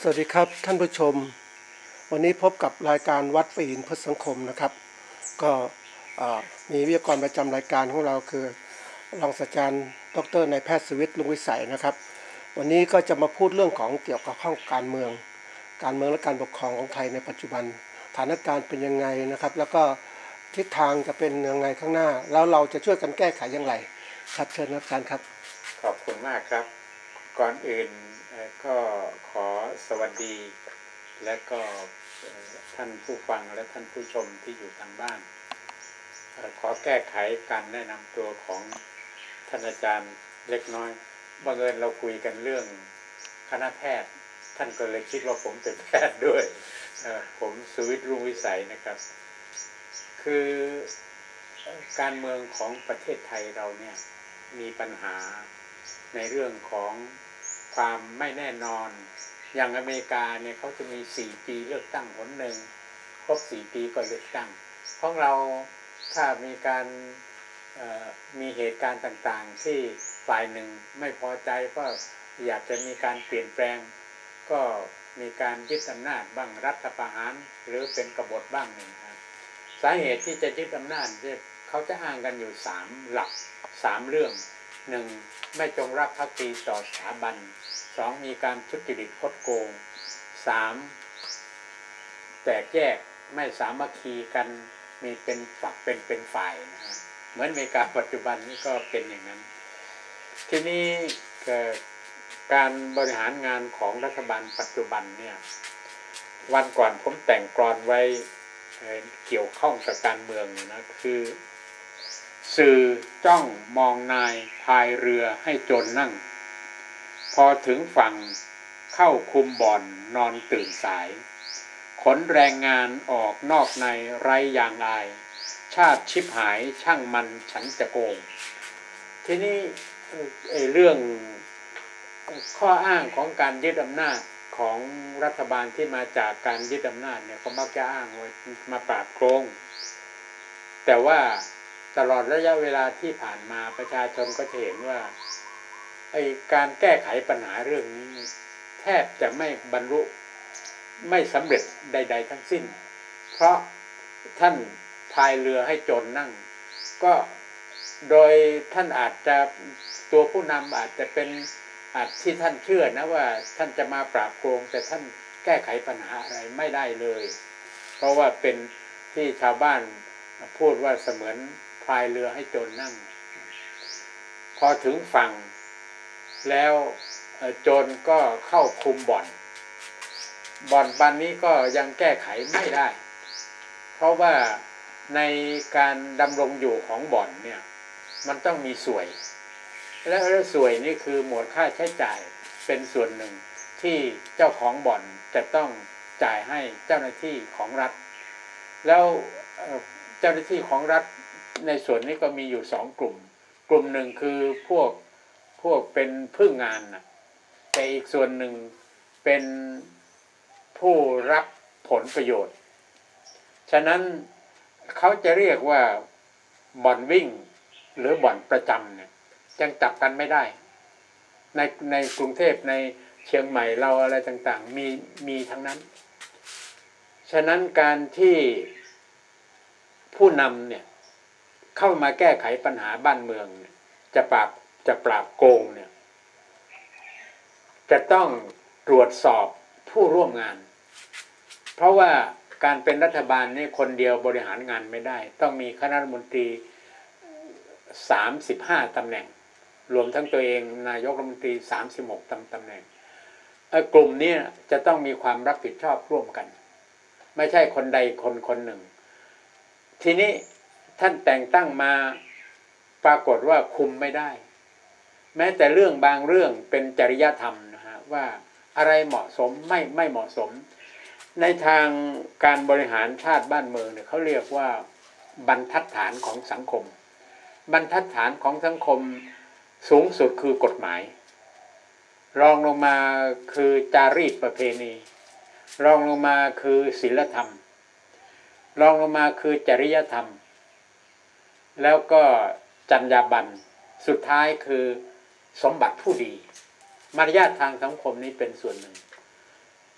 สวัสดีครับท่านผู้ชมวันนี้พบกับรายการวัดฝหินเพื่อสังคมนะครับก็มีวิทยากรประจำรายการของเราคือรองศาสตราจารย์ดร.นายแพทย์สุวิทย์ลุงวิสัยนะครับวันนี้ก็จะมาพูดเรื่องของเกี่ยวกับข้องการเมืองและการปกครองของไทยในปัจจุบันสถานการณ์เป็นยังไงนะครับแล้วก็ทิศทางจะเป็นยังไงข้างหน้าแล้วเราจะช่วยกันแก้ไขอย่างไรครับเชิญอาจารย์ครับขอบคุณมากครับก่อนอื่นก็ขอสวัสดีและก็ท่านผู้ฟังและท่านผู้ชมที่อยู่ทางบ้านขอแก้ไขการแนะนำตัวของท่านอาจารย์เล็กน้อยบังเอิญเราคุยกันเรื่องคณะแพทย์ท่านก็เลยคิดว่าผมเป็นแพทย์ด้วยผมสุวิทย์รุ่งวิสัยนะครับคือการเมืองของประเทศไทยเราเนี่ยมีปัญหาในเรื่องของความไม่แน่นอนอย่างอเมริกาเนี่ยเขาจะมี4 ปีเลือกตั้งหนหนึ่งครบ4 ปีก็เลือกตั้งของเราถ้ามีการมีเหตุการณ์ต่างๆที่ฝ่ายหนึ่งไม่พอใจก็อยากจะมีการเปลี่ยนแปลงก็มีการยึดอำนาจบ้างรัฐประหารหรือเป็นกบฏบ้างนะครับสาเหตุที่จะยึดอำนาจเขาจะอ้างกันอยู่3 หลัก3 เรื่อง1ไม่จงรักภักดีต่อสถาบัน2มีการทุจริตคดโกง3แตกแยกไม่สามัคคีกันมีเป็นฝักเป็นฝ่ายนะฮะเหมือนอเมริกาปัจจุบันนี้ก็เป็นอย่างนั้นทีนี้การบริหารงานของรัฐบาลปัจจุบันเนี่ยวันก่อนผมแต่งกลอนไว้เกี่ยวข้องกับการเมืองนะคือสื่อจ้องมองนายพายเรือให้โจรนั่งพอถึงฝั่งเข้าคุมบ่อนนอนตื่นสายขนแรงงานออกนอกในไร้ยางอายชาติชิบหายช่างมันฉันจะโกงทีนี้เรื่องข้ออ้างของการยึดอำนาจของรัฐบาลที่มาจากการยึดอำนาจเนี่ยเขามักจะอ้างไว้มาปราบโกงแต่ว่าตลอดระยะเวลาที่ผ่านมาประชาชนก็จะเห็นว่าการแก้ไขปัญหาเรื่องนี้แทบจะไม่บรรลุไม่สำเร็จใดๆทั้งสิ้นเพราะท่านพายเรือให้โจรนั่งก็โดยท่านอาจจะตัวผู้นำอาจจะเป็นที่ท่านเชื่อนะว่าท่านจะมาปราบโกงแต่ท่านแก้ไขปัญหาอะไรไม่ได้เลยเพราะว่าเป็นที่ชาวบ้านพูดว่าเสมือนพายเรือให้โจรนั่งพอถึงฝั่งแล้วโจรก็เข้าคุมบ่อนบันนี้ก็ยังแก้ไขไม่ได้เพราะว่าในการดำรงอยู่ของบ่อนเนี่ยมันต้องมีสวยและสวยนี่คือหมวดค่าใช้จ่ายเป็นส่วนหนึ่งที่เจ้าของบ่อนจะต้องจ่ายให้เจ้าหน้าที่ของรัฐแล้วเจ้าหน้าที่ของรัฐในส่วนนี้ก็มีอยู่2 กลุ่มหนึ่งคือพวกเป็นพึ่งงานนะแต่อีกส่วนหนึ่งเป็นผู้รับผลประโยชน์ฉะนั้นเขาจะเรียกว่าบ่อนวิ่งหรือบ่อนประจำเนี่ยยังจับกันไม่ได้ในกรุงเทพในเชียงใหม่เราอะไรต่างๆมีทั้งนั้นฉะนั้นการที่ผู้นำเนี่ยเข้ามาแก้ไขปัญหาบ้านเมืองจะปราบโกงเนี่ยจะต้องตรวจสอบผู้ร่วมงานเพราะว่าการเป็นรัฐบาลนี่คนเดียวบริหารงานไม่ได้ต้องมีคณะรัฐมนตรี35 ตำแหน่งรวมทั้งตัวเองนายกรัฐมนตรี36 ตำแหน่งกลุ่มนี้จะต้องมีความรับผิดชอบร่วมกันไม่ใช่คนใดคนหนึ่งทีนี้ท่านแต่งตั้งมาปรากฏว่าคุมไม่ได้แม้แต่เรื่องบางเรื่องเป็นจริยธรรมนะฮะว่าอะไรเหมาะสมไม่เหมาะสมในทางการบริหารชาติบ้านเมืองเนี่ยเขาเรียกว่าบรรทัดฐานของสังคมบรรทัดฐานของสังคมสูงสุดคือกฎหมายรองลงมาคือจารีตประเพณีรองลงมาคือศีลธรรมรองลงมาคือจริยธรรมแล้วก็จรรยาบรรณสุดท้ายคือสมบัติผู้ดีมารยาททางสังคมนี้เป็นส่วนหนึ่ง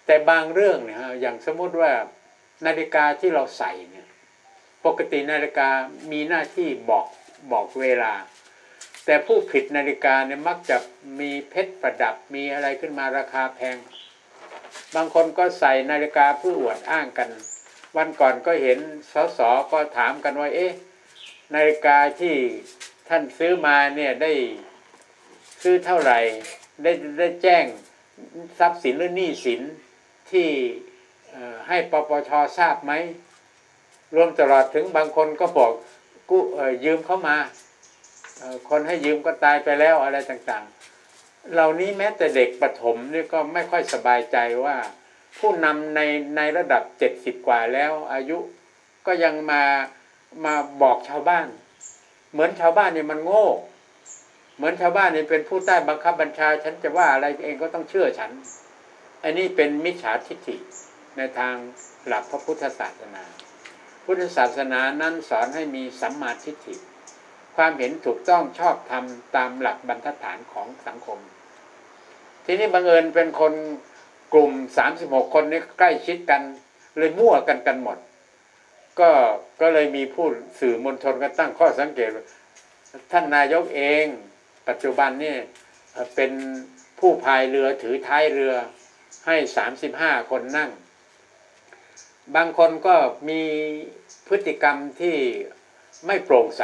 แต่บางเรื่องเนี่ยอย่างสมมติว่านาฬิกาที่เราใส่เนี่ยปกตินาฬิกามีหน้าที่บอกเวลาแต่ผู้ผิดนาฬิกาเนี่ยมักจะมีเพชรประดับมีอะไรขึ้นมาราคาแพงบางคนก็ใส่นาฬิกาเพื่ออวดอ้างกันวันก่อนก็เห็นสสก็ถามกันว่านาฬิกาที่ท่านซื้อมาเนี่ยได้ซื้อเท่าไหร่ได้แจ้งทรัพย์สินหรือหนี้สินที่ให้ปปช.ทราบไหมรวมตลอดถึงบางคนก็บอกกู้ยืมเข้ามาคนให้ยืมก็ตายไปแล้วอะไรต่างๆเหล่านี้แม้แต่เด็กประถมนี่ก็ไม่ค่อยสบายใจว่าผู้นำในระดับ70กว่าแล้วอายุก็ยังมาบอกชาวบ้านเหมือนชาวบ้านนี่มันโง่เหมือนชาวบ้านนี่เป็นผู้ใต้บังคับบัญชาฉันจะว่าอะไรเองก็ต้องเชื่อฉันอันนี้เป็นมิจฉาทิฏฐิในทางหลักพระพุทธศาสนาพุทธศาสนานั้นสอนให้มีสัมมาทิฏฐิความเห็นถูกต้องชอบธรรมตามหลักบรรทัดฐานของสังคมทีนี้บังเอิญเป็นคนกลุ่ม36คนนี้ใกล้ชิดกันเลยมั่วกันหมดก็เลยมีผู้สื่อมวลชนก็ตั้งข้อสังเกตว่าท่านนายกเองปัจจุบันนี่เป็นผู้พายเรือถือท้ายเรือให้35คนนั่งบางคนก็มีพฤติกรรมที่ไม่โปร่งใส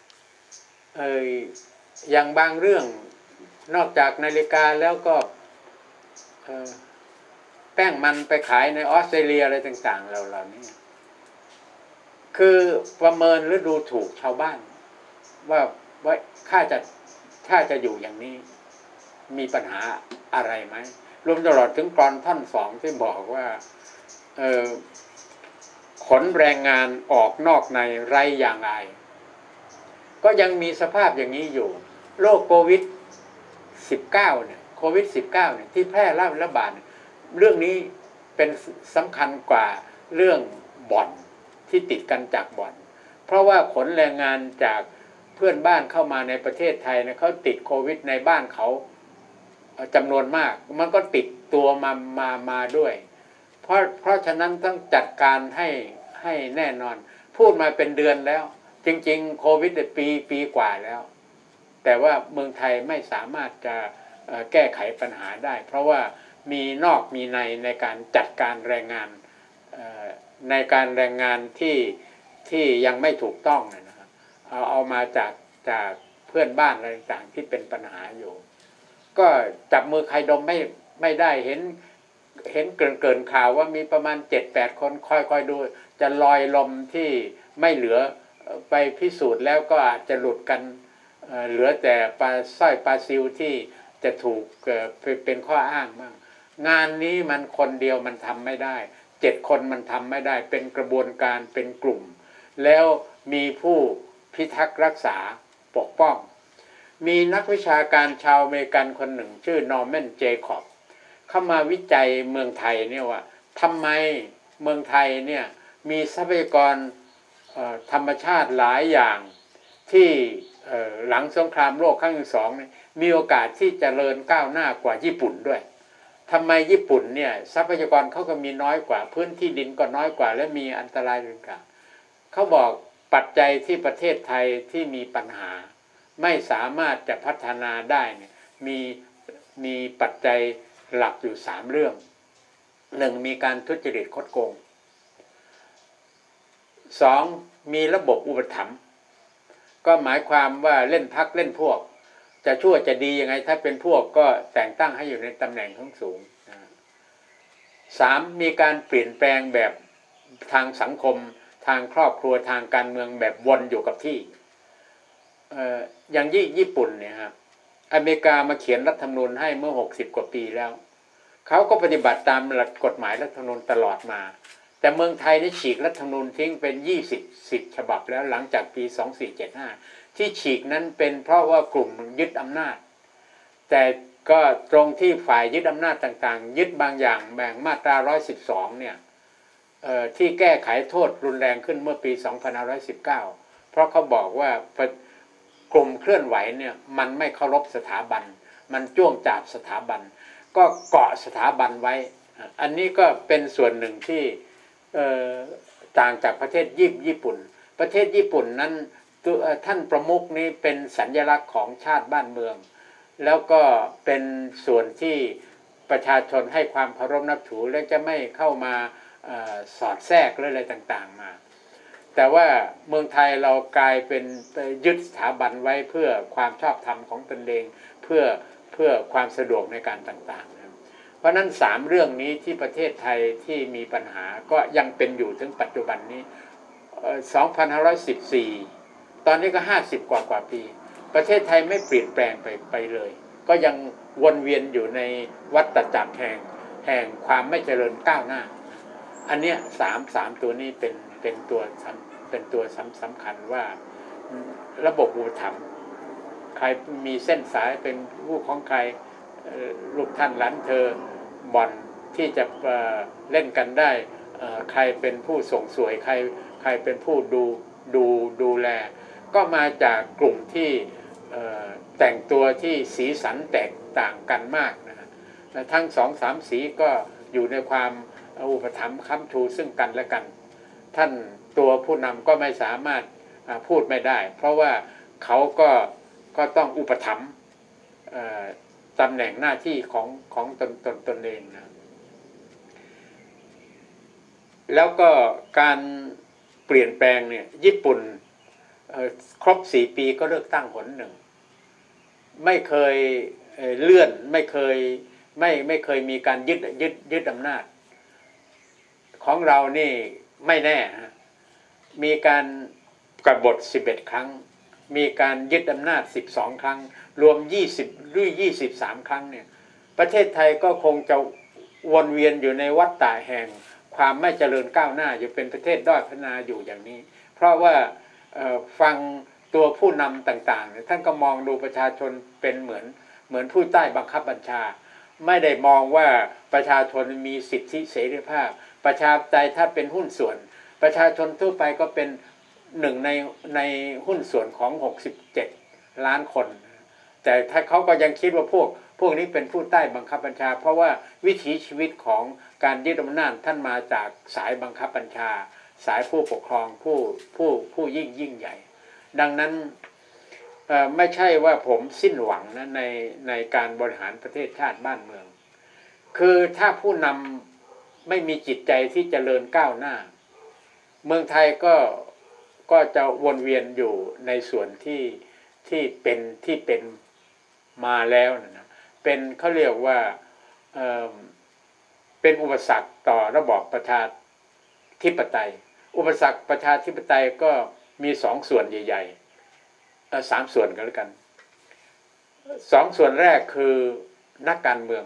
อย่างบางเรื่องนอกจากนาฬิกาแล้วก็แป้งมันไปขายในออสเตรเลียอะไรต่างๆเหล่านี้คือประเมินหรือดูถูกชาวบ้านว่าถ้าจะอยู่อย่างนี้มีปัญหาอะไรไหมรวมตลอดถึงกรท่อน2ที่บอกว่าขนแรงงานออกนอกในไร้อย่างไรก็ยังมีสภาพอย่างนี้อยู่โรคโควิด19เนี่ยโควิด19เนี่ยที่แพร่ระบาดเรื่องนี้เป็นสำคัญกว่าเรื่องบ่อนที่ติดกันจากบ่อนเพราะว่าขนแรงงานจากเพื่อนบ้านเข้ามาในประเทศไทยเนี่ยเขาติดโควิดในบ้านเขาจำนวนมากมันก็ติดตัวมาด้วยเพราะฉะนั้นต้องจัดการให้แน่นอนพูดมาเป็นเดือนแล้วจริงๆโควิดปีกว่าแล้วแต่ว่าเมืองไทยไม่สามารถจะแก้ไขปัญหาได้เพราะว่ามีนอกมีในการจัดการแรงงานในการแรงงานที่ยังไม่ถูกต้องนะครับเอามาจากเพื่อนบ้านอะไรต่างๆที่เป็นปัญหาอยู่ก็จับมือใครดมไม่ได้เห็นเกินข่าวว่ามีประมาณ 7-8 คนค่อยดูจะลอยลมที่ไม่เหลือไปพิสูจน์แล้วก็อาจจะหลุดกันเหลือแต่ปลาสร้อยปลาซิวที่จะถูกเป็นข้ออ้างบ้างงานนี้มันคนเดียวมันทำไม่ได้7 คนมันทำไม่ได้เป็นกระบวนการเป็นกลุ่มแล้วมีผู้พิทักษ์รักษาปกป้องมีนักวิชาการชาวอเมริกันคนหนึ่งชื่อนอร์แมนเจคอบเข้ามาวิจัยเมืองไทยเนี่ยว่าทำไมเมืองไทยเนี่ยมีทรัพยากรธรรมชาติหลายอย่างที่หลังสงครามโลกครั้งที่2เนี่ยมีโอกาสที่จเจริญก้าวหน้ากว่าญี่ปุ่นด้วยทำไมญี่ปุ่นเนี่ยทรัพยากรเขาก็มีน้อยกว่าพื้นที่ดินก็น้อยกว่าและมีอันตรายต่างๆเขาบอกปัจจัยที่ประเทศไทยที่มีปัญหาไม่สามารถจะพัฒนาได้เนี่ยมีปัจจัยหลักอยู่3เรื่อง1มีการทุจริตคดโกง2มีระบบอุปถัมภ์ก็หมายความว่าเล่นพรรคเล่นพวกจะชั่วจะดียังไงถ้าเป็นพวกก็แต่งตั้งให้อยู่ในตำแหน่งสูง3มีการเปลี่ยนแปลงแบบทางสังคมทางครอบครัวทางการเมืองแบบวนอยู่กับที่อย่างญี่ปุ่นเนี่ยครับอเมริกามาเขียนรัฐธรรมนูญให้เมื่อ60 กว่าปีแล้วเขาก็ปฏิบัติตามหลักกฎหมายรัฐธรรมนูญตลอดมาแต่เมืองไทยได้ฉีกรัฐธรรมนูญทิ้งเป็น20 ฉบับแล้วหลังจากปี2475ที่ฉีกนั้นเป็นเพราะว่ากลุ่มยึดอำนาจแต่ก็ตรงที่ฝ่ายยึดอำนาจต่างๆยึดบางอย่างแบ่งมาตรา112เนี่ยที่แก้ไขโทษรุนแรงขึ้นเมื่อปี2519เพราะเขาบอกว่ากลุ่มเคลื่อนไหวเนี่ยมันไม่เคารพสถาบันมันจ้วงจาบสถาบันก็เกาะสถาบันไว้อันนี้ก็เป็นส่วนหนึ่งที่ต่างจากประเทศญี่ปุ่นประเทศญี่ปุ่นนั้นท่านประมุขนี้เป็นสัญลักษณ์ของชาติบ้านเมืองแล้วก็เป็นส่วนที่ประชาชนให้ความเคารพนับถือและจะไม่เข้ามาสอดแทรกอะไรต่างๆมาแต่ว่าเมืองไทยเรากลายเป็นยึดสถาบันไว้เพื่อความชอบธรรมของตนเองเพื่อความสะดวกในการต่างๆนะเพราะนั้น3เรื่องนี้ที่ประเทศไทยที่มีปัญหาก็ยังเป็นอยู่ถึงปัจจุบันนี้2514ตอนนี้ก็50กว่าปีประเทศไทยไม่เปลี่ยนแปลงไปเลยก็ยังวนเวียนอยู่ในวัฏจักรแห่งความไม่เจริญก้าวหน้าอันเนี้ย3ตัวนี้เป็นตัวสำคัญว่าระบบอุปถัมภ์ใครมีเส้นสายเป็นลูกของใครลูกท่านหลานเธอบ่อนที่จะเล่นกันได้ใครเป็นผู้ส่งสวยใครเป็นผู้ดูแลก็มาจากกลุ่มที่แต่งตัวที่สีสันแตกต่างกันมากนะทั้ง2-3สีก็อยู่ในความอุปถัมภ์ค้ำชูซึ่งกันและกันท่านตัวผู้นำก็ไม่สามารถพูดไม่ได้เพราะว่าเขาก็ต้องอุปถัมภ์ตำแหน่งหน้าที่ของตนเองนะแล้วก็การเปลี่ยนแปลงเนี่ยญี่ปุ่นครบ4 ปีก็เลือกตั้งหนหนึ่งไม่เคยเลื่อนไม่เคยมีการยึดอำนาจของเรานี่ไม่แน่ฮะมีการกบฏ11 ครั้งมีการยึดอำนาจ12 ครั้งรวม20หรือ23 ครั้งเนี่ยประเทศไทยก็คงจะวนเวียนอยู่ในวัฏฏะแห่งความไม่เจริญก้าวหน้าอยู่เป็นประเทศด้อยพัฒนาอยู่อย่างนี้เพราะว่าฟังตัวผู้นำต่างๆท่านก็มองดูประชาชนเป็นเหมือนผู้ใต้บังคับบัญชาไม่ได้มองว่าประชาชนมีสิทธิเสรีภาพประชาธิปไตยถ้าเป็นหุ้นส่วนประชาชนทั่วไปก็เป็นหนึ่งในหุ้นส่วนของ67 ล้านคนแต่ถ้าเขาก็ยังคิดว่าพวกนี้เป็นผู้ใต้บังคับบัญชาเพราะว่าวิถีชีวิตของการยึดอำนาจท่านมาจากสายบังคับบัญชาสายผู้ปกครองผู้ยิ่งใหญ่ดังนั้นไม่ใช่ว่าผมสิ้นหวังนะในการบริหารประเทศชาติบ้านเมืองคือถ้าผู้นำไม่มีจิตใจที่เจริญก้าวหน้าเมืองไทยก็จะวนเวียนอยู่ในส่วนที่เป็นมาแล้วนะเป็นเขาเรียกว่าเป็นอุปสรรคต่อระบอบประชาธิปไตยอุปสรรคประชาธิปไตยก็มี2 ส่วนใหญ่ๆ3 ส่วนกันแล้วกัน2 ส่วนแรกคือนักการเมือง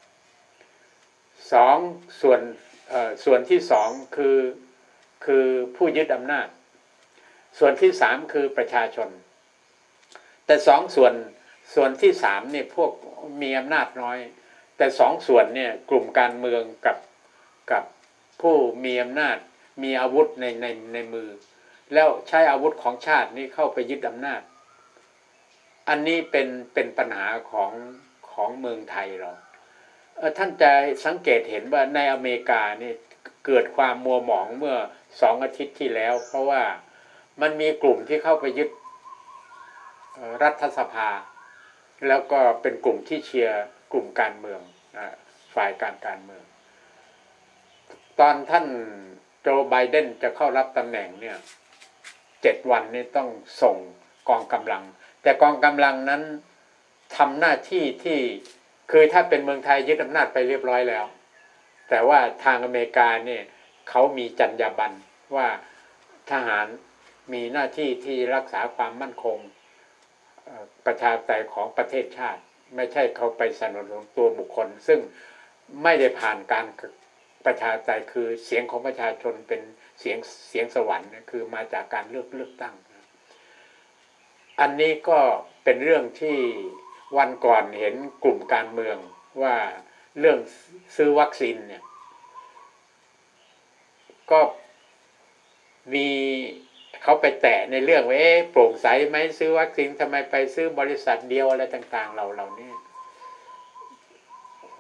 ส่วนที่2คือผู้ยึดอำนาจส่วนที่3คือประชาชนแต่ส่วนที่3เนี่ยพวกมีอำนาจน้อยแต่2 ส่วนเนี่ยกลุ่มการเมืองกับผู้มีอำนาจมีอาวุธในมือแล้วใช้อาวุธของชาตินี้เข้าไปยึดอำนาจอันนี้เป็นปัญหาของเมืองไทยเราท่านจะสังเกตเห็นว่าในอเมริกานี่เกิดความมัวหมองเมื่อ2 อาทิตย์ที่แล้วเพราะว่ามันมีกลุ่มที่เข้าไปยึดรัฐสภาแล้วก็เป็นกลุ่มที่เชียร์กลุ่มการเมืองฝ่ายการเมืองตอนท่านโจไบเดนจะเข้ารับตำแหน่งเนี่ย7 วันนี้ต้องส่งกองกำลังแต่กองกำลังนั้นทำหน้าที่ที่คือถ้าเป็นเมืองไทยยึดอำนาจไปเรียบร้อยแล้วแต่ว่าทางอเมริกาเนี่ยเขามีจรรยาบรรณว่าทหารมีหน้าที่ที่รักษาความมั่นคงประชาธิปไตยของประเทศชาติไม่ใช่เขาไปสนับสนุนตัวบุคคลซึ่งไม่ได้ผ่านการประชาธิปไตยคือเสียงของประชาชนเป็นเสียงสวรรค์คือมาจากการเลือกตั้งอันนี้ก็เป็นเรื่องที่วันก่อนเห็นกลุ่มการเมืองว่าเรื่องซื้อวัคซีนเนี่ยก็มีเขาไปแตะในเรื่องว่าโปร่งใสไหมซื้อวัคซีนทำไมไปซื้อบริษัทเดียวอะไรต่างๆเหล่านี้โห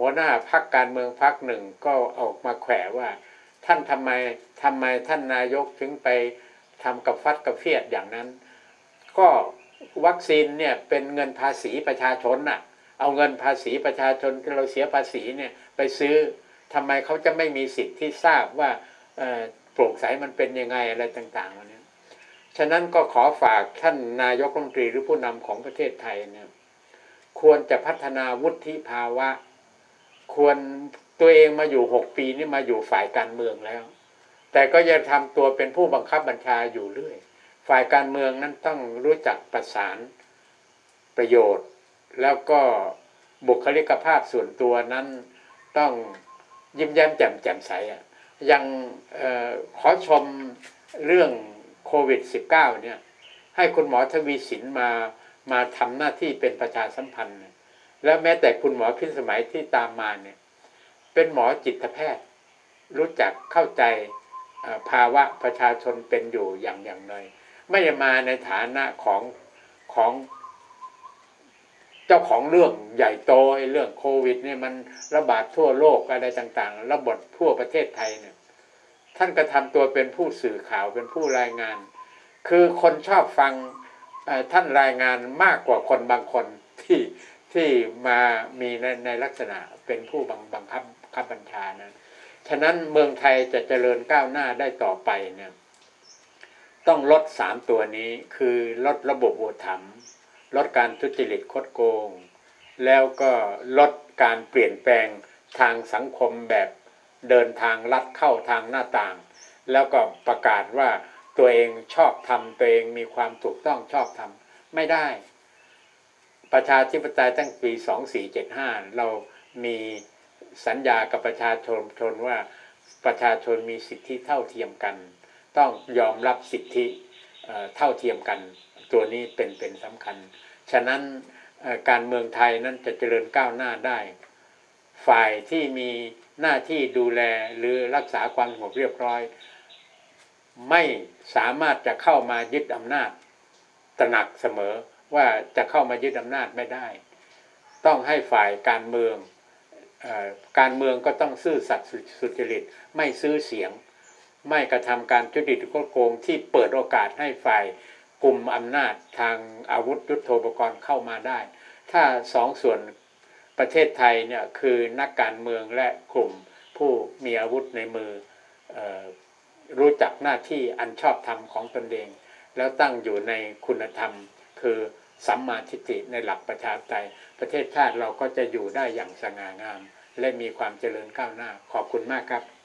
หัวหน้าพรรคการเมืองพรรคหนึ่งก็ออกมาแขวะว่าท่านทำไมท่านนายกถึงไปทำกับฟัดกับเฟียดอย่างนั้นก็วัคซีนเนี่ยเป็นเงินภาษีประชาชนน่ะเอาเงินภาษีประชาชนที่เราเสียภาษีเนี่ยไปซื้อทำไมเขาจะไม่มีสิทธิ์ที่ทราบว่าโปร่งใสมันเป็นยังไงอะไรต่างๆเนี่ยฉะนั้นก็ขอฝากท่านนายกรัฐมนตรีหรือผู้นำของประเทศไทยเนี่ยควรจะพัฒนาวุฒิภาวะควรตัวเองมาอยู่6 ปีนี่มาอยู่ฝ่ายการเมืองแล้วแต่ก็ยังทำตัวเป็นผู้บังคับบัญชาอยู่เรื่อยฝ่ายการเมืองนั้นต้องรู้จักประสานประโยชน์แล้วก็บุคลิกภาพส่วนตัวนั้นต้องยิ้มแย้มแจ่มใสยังขอชมเรื่องโควิด -19 เนี่ยให้คุณหมอทวีสินมาทำหน้าที่เป็นประชาสัมพันธ์แล้วแม้แต่คุณหมอพิสมัยที่ตามมาเนี่ยเป็นหมอจิตแพทย์รู้จักเข้าใจภาวะประชาชนเป็นอยู่อย่างไรไม่ได้มาในฐานะของเจ้าของเรื่องใหญ่โตเรื่องโควิดเนี่ยมันระบาดทั่วโลกอะไรต่างๆระบาดทั่วประเทศไทยเนี่ยท่านก็ทำตัวเป็นผู้สื่อข่าวเป็นผู้รายงานคือคนชอบฟังท่านรายงานมากกว่าคนบางคนที่มามีในลักษณะเป็นผู้บังคับบัญชานะฉะนั้นเมืองไทยจะเจริญก้าวหน้าได้ต่อไปเนี่ยต้องลด3ตัวนี้คือลดระบบอุปถัมภ์ลดการทุจริตคดโกงแล้วก็ลดการเปลี่ยนแปลงทางสังคมแบบเดินทางลัดเข้าทางหน้าต่างแล้วก็ประกาศว่าตัวเองชอบทำตัวเองมีความถูกต้องชอบทำไม่ได้ประชาธิปไตยตั้งปี2475เรามีสัญญากับประชาชนว่าประชาชนมีสิทธิเท่าเทียมกันต้องยอมรับสิทธิเท่าเทียมกันตัวนี้เป็นสำคัญฉะนั้นการเมืองไทยนั้นจะเจริญก้าวหน้าได้ฝ่ายที่มีหน้าที่ดูแลหรือรักษาความสงบเรียบร้อยไม่สามารถจะเข้ามายึดอำนาจตระหนักเสมอว่าจะเข้ามายึดอำนาจไม่ได้ต้องให้ฝ่ายการเมืองก็ต้องซื่อสัตย์สุจริตไม่ซื้อเสียงไม่กระทำการทุจริตโกงที่เปิดโอกาสให้ฝ่ายกลุ่มอำนาจทางอาวุธยุทโธปกรณ์เข้ามาได้ถ้า2 ส่วนประเทศไทยเนี่ยคือนักการเมืองและกลุ่มผู้มีอาวุธในมือรู้จักหน้าที่อันชอบธรรมของตนเองแล้วตั้งอยู่ในคุณธรรมคือสัมมาทิฏฐิในหลักประชาธิปไตยประเทศชาติเราก็จะอยู่ได้อย่างสง่างามและมีความเจริญก้าวหน้าขอบคุณมากครับ